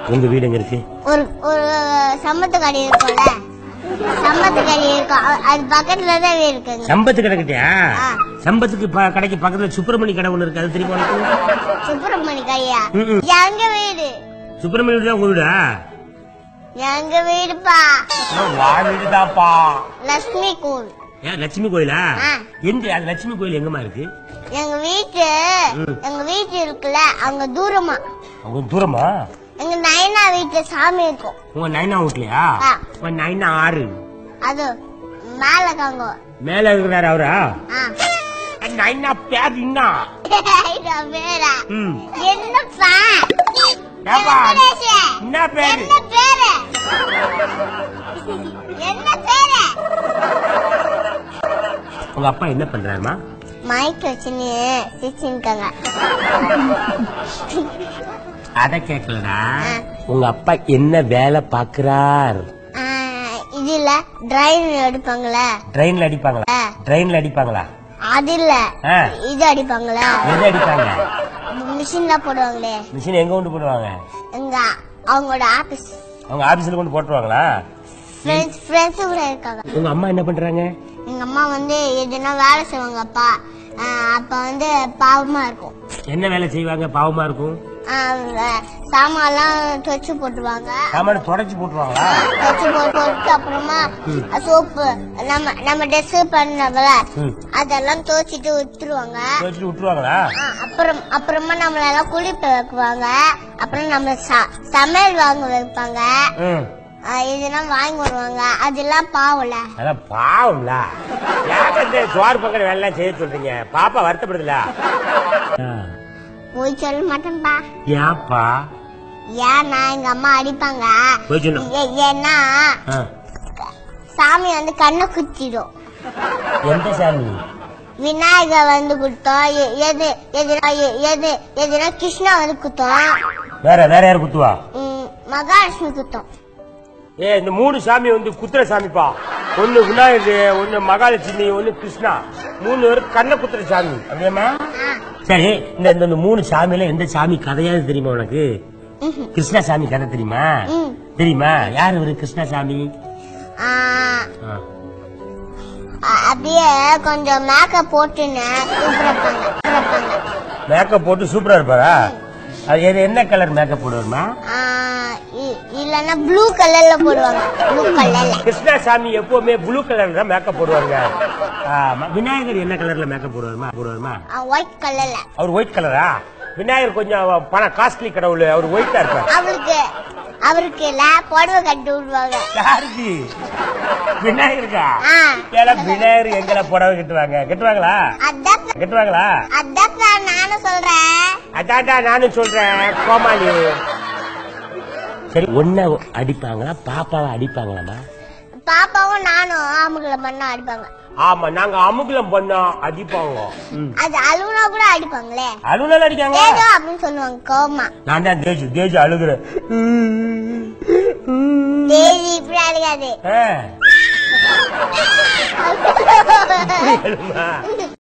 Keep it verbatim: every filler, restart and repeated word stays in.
உங்க வீடு எங்க இருக்கு? ஒரு ஒரு சம்பத்து கடை இருக்கும்ல, சம்பத்து கடை இருக்கும், அது பக்கத்துல தான் வீடு இருக்குங்க. சம்பத்து கடை கிட்டயா? சம்பத்துக்கு கடைக்கு பக்கத்துல சுப்பிரமணி கடை ஒண்ணு இருக்கு, அது தெரியுமா உனக்கு? சுப்பிரமணி கடையா? எங்க வீடு? சுப்பிரமணி வீடு தான் உங்க வீடா? எங்க வீடுப்பா. வா வீடுதாப்பா. லட்சுமி கோயில். ஏன் லட்சுமி கோயிலா? எங்க அது லட்சுமி கோயில் எங்கம்மா இருக்கு? எங்க வீட்டு எங்க வீட்டு இருக்குல்ல, அங்க தூரமா. அங்க தூரமா? எங்க நைனா வீட்டுல சாமி இருக்கும். உங்க நைனா வீட்லயா? உங்க நைனா ஆறு அது மேல காங்க. மேல இருக்கிறாரு அவரா? நைனா பேர் என்ன? பேரா? என்னப்பா என்ன பேரு? என்ன பேரு? என்ன பேரு? உங்க அப்பா என்ன பண்றாருமா? மைக் வச்சுன்னு சிரிச்சுருக்காங்க. அத கேக்கலடா, உங்க அப்பா என்ன வேலை பாக்குறார்? இதுல ட்ரெயின் அடிப்பாங்களா? ட்ரெயின்ல அடிப்பாங்களா? ட்ரெயின்ல அடிப்பாங்களா? அது இல்ல, இது அடிப்பாங்களா? எது அடிப்பாங்க? மிஷின்ல போடுவாங்களே. மிஷின் எங்க கொண்டு போடுவாங்க? எங்க அவங்களோட ஆபீஸ். அவங்க ஆபீஸ்ல கொண்டு போட்டுருவாங்களா? ஃப்ரெண்ட்ஸ் ஃப்ரெண்ட்ஸ் கூட இருக்காங்க. உங்க அம்மா என்ன பண்றாங்க? எங்க அம்மா வந்து எதுனா வேலை செய்வாங்க அப்பா. அப்ப வந்து பாவமா இருக்கும். என்ன வேலை செய்வாங்க பாவமா இருக்கும்? சாமான்லாம் துவைச்சு போட்டுருவாங்க. சாமான துடைச்சு போட்டுருவாங்களா? துவைச்சு போட்டு அப்புறமா சோப்பு நம்ம நம்ம ட்ரெஸ் பண்ணல அதெல்லாம் துவைச்சிட்டு விட்டுருவாங்க. துவைச்சிட்டு விட்டுருவாங்களா? அப்புறம் அப்புறமா நம்மள எல்லாம் குளிப்ப வைக்குவாங்க. அப்புறம் நம்ம சமையல் வாங்க வைப்பாங்க. இதெல்லாம் வாங்கி வருவாங்க. அதெல்லாம் பாவம்ல. அதான் பாவம்ல. யாருக்கு சோறு பக்கம் வேலை செய்ய சொல்றீங்க? பாப்பா வருத்தப்படுதுல? போய் சொல்ல மாட்டேன்பா. ஏப்பா? ஏன்னா எங்க அம்மா அடிப்பாங்க. ஏன்னா சாமி வந்து கண்ணை குத்திடும். எந்த சாமி? விநாயகர் வந்து குத்தோம். எது எதுனா எது எதுனா கிருஷ்ணா வந்து குத்தோம். வேற வேற யாரு குத்துவா? மகாலட்சுமி குத்தோம். ஏ இந்த மூணு சாமி வந்து குத்துற சாமிப்பா. ஒண்ணு விநாயகர், ஒண்ணு மகாலட்சுமி, ஒண்ணு கிருஷ்ணா. மூணு பேருக்கு கண்ண குத்துற சாமி அப்படியேமா? சரி, இந்த இந்த மூணு சாமியில எந்த சாமி கதையாவது தெரியுமா உனக்கு? கிருஷ்ணா சாமி கதை தெரியுமா? தெரியுமா? யாரு இவரு கிருஷ்ணா சாமி? அப்படியே கொஞ்சம் மேக்கப் போட்டுன்னு மேக்கப் போட்டு சூப்பரா இருப்பாரா? அது என்ன கலர் மேக்கப் போடுவாருமா? இல்லன்னா ப்ளூ கலர்ல போடுவாங்க. ப்ளூ கலர்ல. கிருஷ்ணா சாமி எப்பவுமே ப்ளூ கலர்ல தான் மேக்கப் போடுவாங்க. விநாயகர் என்ன கலர்ல மேக்கப் போடுவாருமா? போடுவாருமா? ஒயிட் கலர்ல. அவர் ஒயிட் கலரா? விநாயகர் கொஞ்சம் பணம் காஸ்ட்லி கடவுள், அவர் ஒயிட்டா இருப்பார். அவருக்கு அவருக்கு இல்ல புடவை கட்டி விடுவாங்க. யாருக்கு? விநாயகருக்கா? விநாயகர் எங்களை புடவை கட்டுவாங்க. கட்டுவாங்களா? கட்டுவாங்களா? அதான் நானும் சொல்றேன். அதான் நானும் சொல்றேன் கோமாளி. சரி, ஒன்ன அடிப்பாங்களா பாப்பாவை அடிப்பாங்களாமா? பாப்பாவும் நானும் அமுகலம் பண்ணா அடிப்பாங்க. ஆமா, நாங்க அமுகலம் பண்ணா அடிப்பாங்க. அது அழுவுனா கூட அடிப்பாங்களே. அழுவுனால அடிக்காங்க அப்படின்னு சொல்லுவாங்க கோமா. நான் தான் தேஜு தேஜு அழுகுறேன். தேஜு இப்படி அழுகாது.